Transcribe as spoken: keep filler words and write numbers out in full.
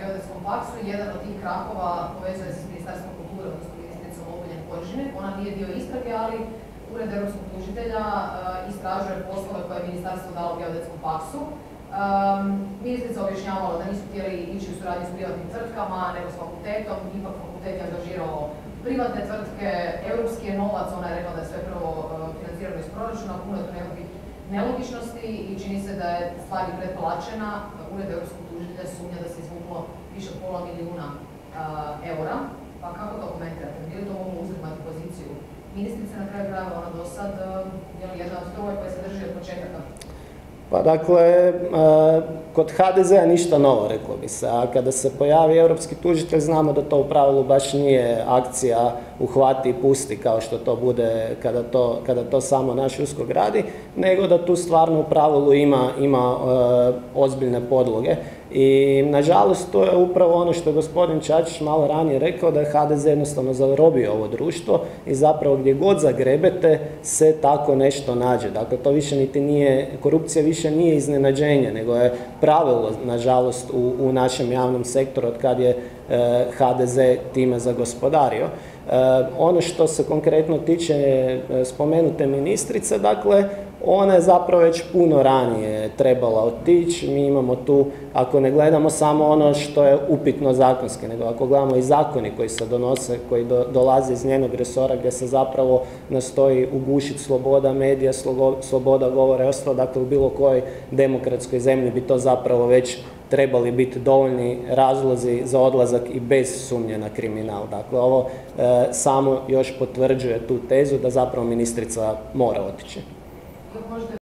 Geodetskom faksu. Jedan od tih krakova povezuje se s Ministarstvom kulture, odnosno ministricom Obuljen Koržinek. Ona nije dio istrage, ali Ured europskog tužitelja istražuje poslove koje je ministarstvo dalo Geodetskom faksu. Ministrica objašnjavala da nisu htjeli ići u suradnji s privatnim tvrtkama, nego s fakultetom. Ipak fakultet je angažirao privatne tvrtke, europski je novac, ona je rekla da je sve prvo financirano iz proračuna, puno je tu nekakvih nelogičnosti i čini se da je stvar i pretplaćena. Ured europskog tužitelja sumnja da se izvuklo više od pola milijuna eura. Pa kako to komentirate? Bi li to moglo uzimati poziciju ministrice na kraju krajeva, ona do sad je jedna od troje koja se drži od početaka? Pa dakle, kod ha de zea ništa novo, reklo bi se, a kada se pojavi europski tužitelj znamo da to u pravilu baš nije akcija uhvati i pusti kao što to bude kada to, kada to samo naš USKOK radi, nego da tu stvarno u pravilu ima, ima ozbiljne podloge. I nažalost to je upravo ono što je gospodin Čačić malo ranije rekao, da je ha de ze jednostavno zarobio ovo društvo i zapravo gdje god zagrebete se tako nešto nađe. Dakle, to više niti nije, korupcija više nije iznenađenje, nego je pravilo, nažalost, u, u našem javnom sektoru od kad je e, ha de ze time zagospodario. E, ono što se konkretno tiče e, spomenute ministrice, dakle, ona je zapravo već puno ranije trebala otići. Mi imamo tu, ako ne gledamo samo ono što je upitno zakonski, nego ako gledamo i zakoni koji se donose, koji do, dolaze iz njenog resora, gdje se zapravo nastoji ugušiti sloboda medija, sloboda govora i ostalo, dakle u bilo kojoj demokratskoj zemlji bi to zapravo već trebali biti dovoljni razlozi za odlazak i bez sumnje na kriminal. Dakle, ovo e, samo još potvrđuje tu tezu da zapravo ministrica mora otići.